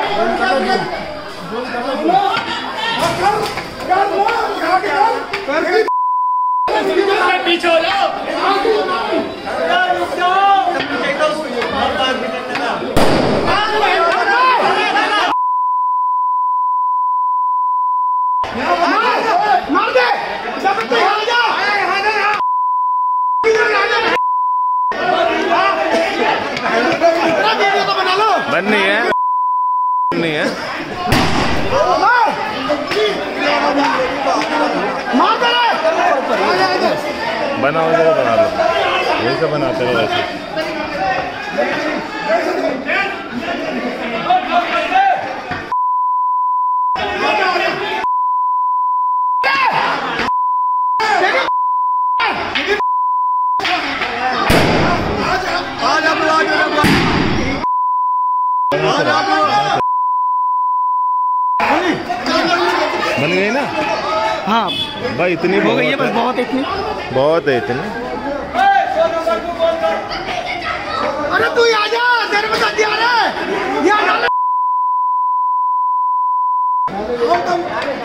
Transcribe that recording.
पीछे हो जाओ। मार दे बंद नहीं है, नहीं है। बनाओ जरा, बना लो, यही सब बनाते रहो वैसे। बन गई ना? हाँ भाई इतनी हो गई है बस, बहुत इतनी बहुत है इतनी। अरे तू आ जा, तेरे में गद्दी आ रहा है।